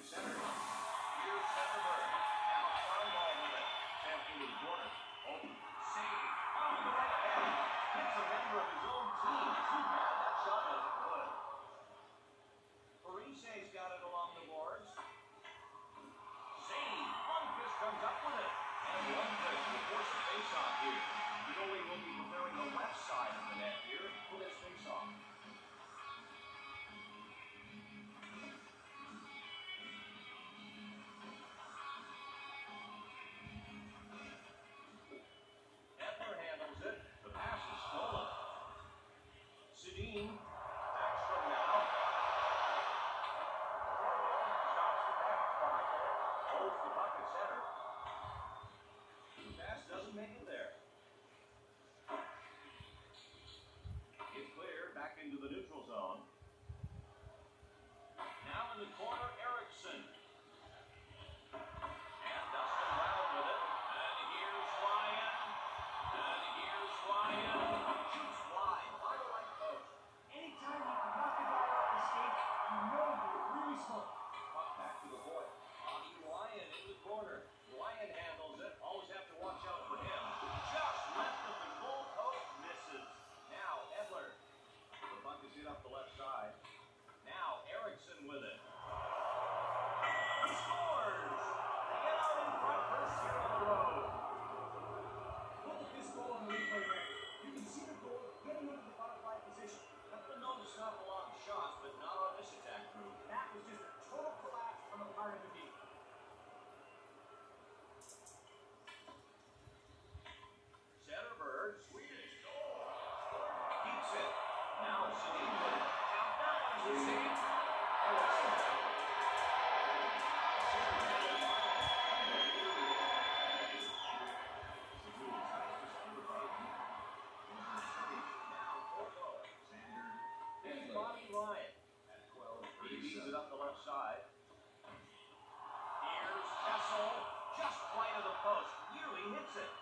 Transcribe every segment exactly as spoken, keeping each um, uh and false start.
to center. Here's Zetterberg. Now Kronwall with it. Sent into the corner. Open. Save. On the right hand. Hits a member of his own team. Too bad that shot wasn't good. Parise's got it along the boards. Save. Lundqvist comes up with it. And Lundqvist will force a face-off here. The goalie will be preparing the left side of the net here for this face-off. Edler handles it. The pass is stolen. Sedin. Backstrom now. Stops the pass behind there. Holds the puck at center. The pass doesn't make it there. It's clear back into the neutral zone. Now in the corner, Eriksson. And Dustin Brown with it. And here's Ryan. And here's Ryan. Shoots wide. By the right post. Anytime you can knock a guy off the skate, you know you're really slow. Puck back to the point. Bobby Ryan in the corner. Ryan handles it. Always have to watch out for him. Just left of the goal post. Misses. Now Edler. The puck is hit up the left side. Now Eriksson with it. He scores! They get out in front first here on the road. Look at this goal on the replay record. You can see the goal getting into the butterfly position. I've been known to stop a lot of shots, but not on this attack group. That was just a total collapse on the part of the D. Zetterberg, Swedish goal. Keeps it. Now Sedin with it. Now that one's received. Eriksson. Now Corbo. Here's Bobby Ryan. He beats it up the left side. Here's Kessel. Just wide of the post. Nearly hits it.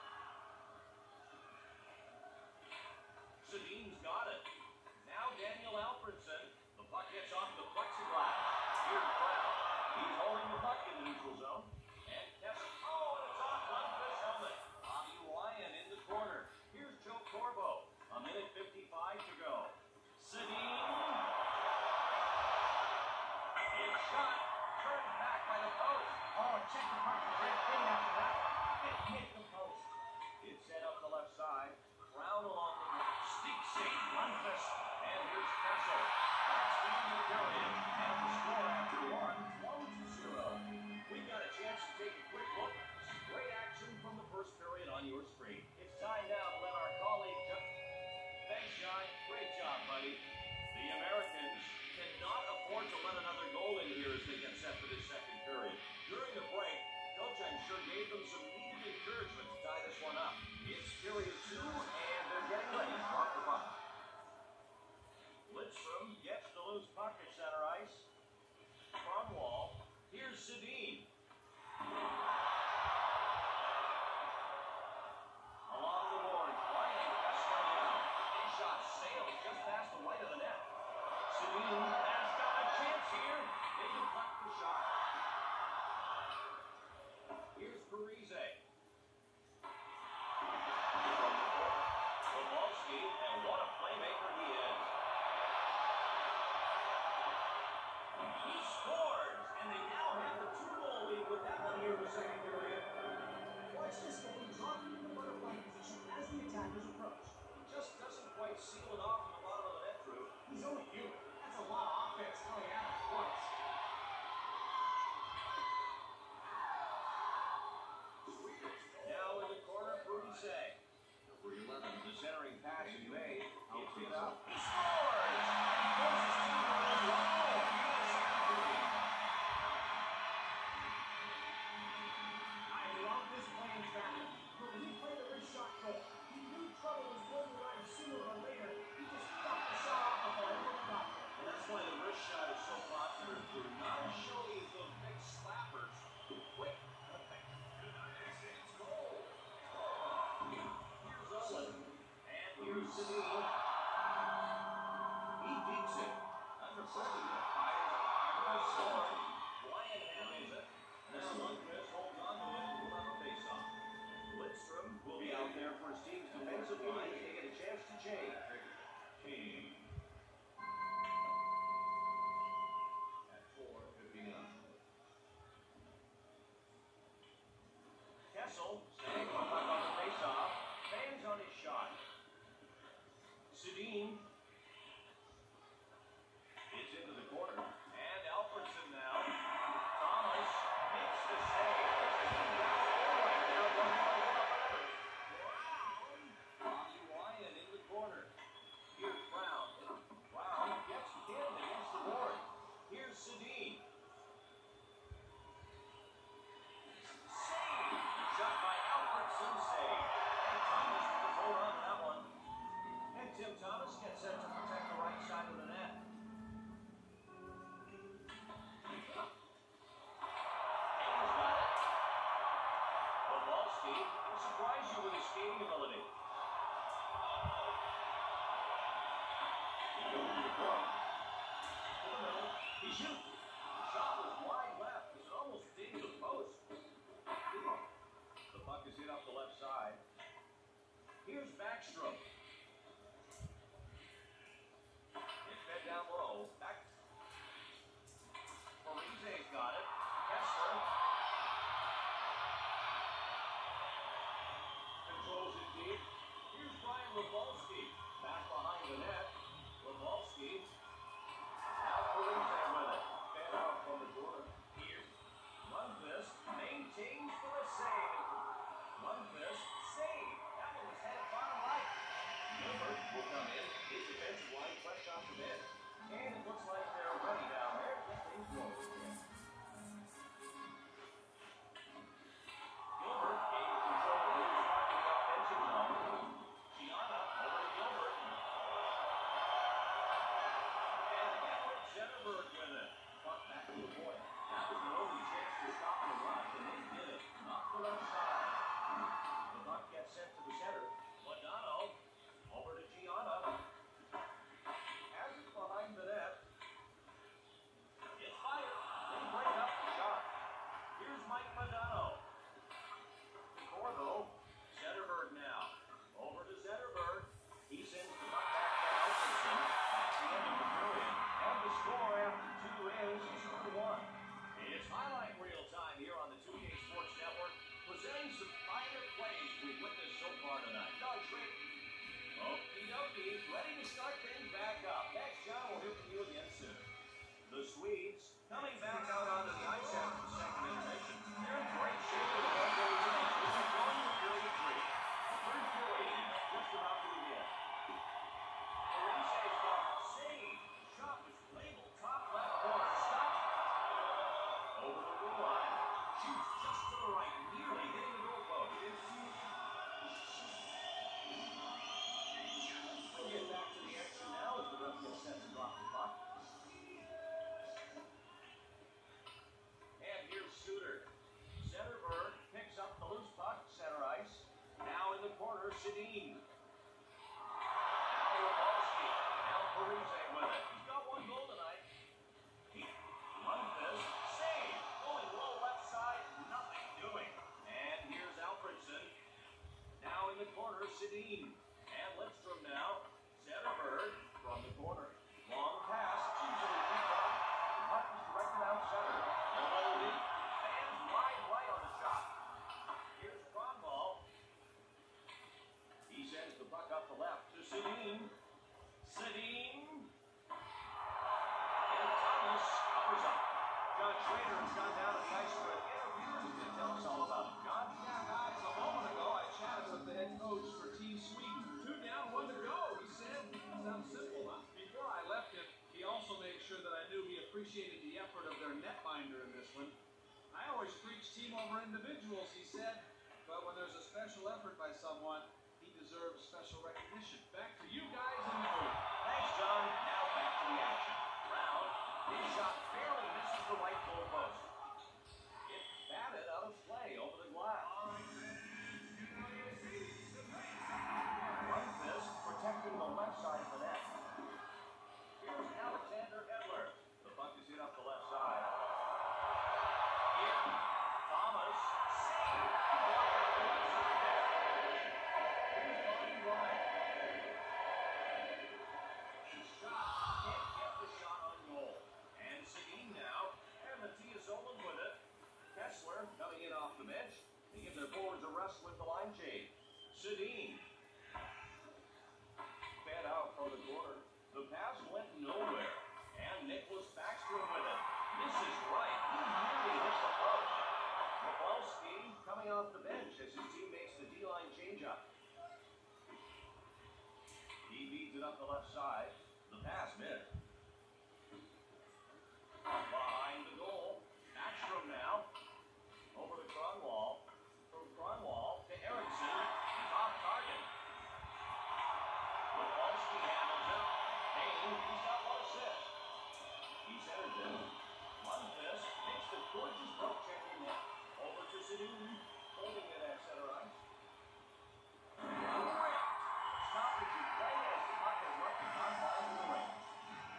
Sedin's got it. Now Daniel Alfredsson. The puck gets off the plexiglass. Here's Brown. He's holding the puck in the neutral zone. And Kessel. Oh, and it's off Lundqvist's helmet. Bobby Ryan in the corner. Here's Joe Corbo. A minute fifty-five to go. Sedin. It's shot. Turned back by the post. Oh, check the puck. Great thing after that one. It hit the post. It's set up the left side. Brown along the right. Stick save. Lundqvist. And here's Kessel. That's the end of the period. And the score after one, one to zero. We've got a chance to take a quick look. Some great action from the first period on your screen. It's time now to let our colleague... Thanks, John. Great job, buddy. The Americans cannot afford to let another goal in here as they get set for this second period. During the break, Coach, I'm sure, gave them some needed encouragement to tie this one up. It's period two, and they're getting ready to drop the puck. Lidstrom gets the loose puck at center ice. Kronwall. Here's Sedin. Along the boards, Ryan Kessler now. His shot sails just past the white of the net. Sedin has got a chance here. They can puck the shot. Here's Parise. Kowalski, and what a playmaker he is. He scores, and they now have the two-goal You shoot. The shot was wide left. It almost dinged the post. The puck is hit up the left side. Here's Backstrom. It's fed down low. Back. Parise's got it. Kessler. Controls it deep. Here's Brian Rafalski. Back behind the net. Rafalski. Now Parise with it. Fed out from the corner. Here. Lundqvist maintains for a save. Lundqvist save. That one was headed bottom right. Gilbert will come in. His defensive line fresh off the bench. And it looks like they're ready down there to get things rolling again. Gilbert gave control of his starting offensive zone. Gianna over to Gilbert. And Edward Zetterberg with it. Puck back to the point. That was their only chance to stop the rush, and they did it. Not the left side. The puck gets sent to the center. Modano over to Gianna. Has it behind the net. It's fired. They break up the shot. Here's Mike Modano. Corvo. Zetterberg now. Over to Zetterberg. He sends the puck back to Alfredson at the end of the period. And the score after two is two to one. It's highlight reel time here on the two K Sports Network, presenting some finer plays we've witnessed so far tonight. Doug Schrader. Okie dokie, ready to start things back up. Next, John, we'll hear from you again soon. The Swedes coming back out onto the ice after the second intermission. They're in great shape with a one-goal lead. This is going to period three. The third period is just about to begin. Parise's got a save. Shot was labeled top left corner. Stop. Over the blue line. Shoots just to the right, nearly hitting the goalpost. We'll get back to the action now as the ref gets set to drop the puck. And here's Suter. Zetterberg picks up the loose puck, center ice. Now in the corner, Sedin. Now Rafalski. Now Parise with it. He's got one goal tonight. He, Lundqvist, save. Going low left side, nothing doing. And here's Alfredson. Now in the corner, Sedin. And Lindstrom now. Zetterberg from the corner. Long pass, easily picked up. The puck is directed out center. Maloney. And wide right on the shot. Here's Kronwall. He sends the puck up the left to Sedin. Sedin. And Thomas covers up. John Schrader has gone down to the ice for an interview. He's going to tell us all about it. John? Yeah, guys, a moment ago I chatted with the head coach for Team Sweden. Two down, one to go, he said. Sounds simple, huh? Before I left him, he also made sure that I knew he appreciated the effort of their netminder in this one. I always preach team over individuals, he said, but when there's a special effort by someone, he deserves special recognition. Back to you guys in the booth. Thanks, John. Now back to the action. Brown. His shot barely misses the right goal post. It's batted out of play over the glass. Lundqvist protecting the left side of the net. Here's Alexander Edler. The puck is hit up the left side. Here, Thomas. Save. Well, the left side there. Here's Bobby Ryan. Shot. Can't get the shot on goal. And Sedin now. And Matthias Olin with it. Kessler coming in off the bench. They give their forwards a rest with the line change. Sedin. Fed out from the corner. The pass went nowhere. And Nicholas Backstrom with it. Misses right. He nearly hit the post. Rafalski coming off the bench as his team makes the D-line change-up. He beats it up the left side. The pass missed. Behind the goal. Backstrom now. Over to Kronwall. From Kronwall to Eriksson. Off target. Rafalski handles it. Kane, he's got one assist. He centers it. Lundqvist makes the gorgeous poke check in net. Over to Sedin. Holding it at center ice. Stoppage is right as the puck has left the confines of the ring.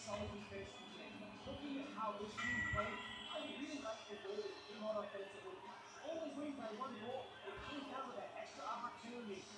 always been speaking. Looking at how this team played, I really like the way they came out offensively. Only win by one goal. It came down to that extra opportunity.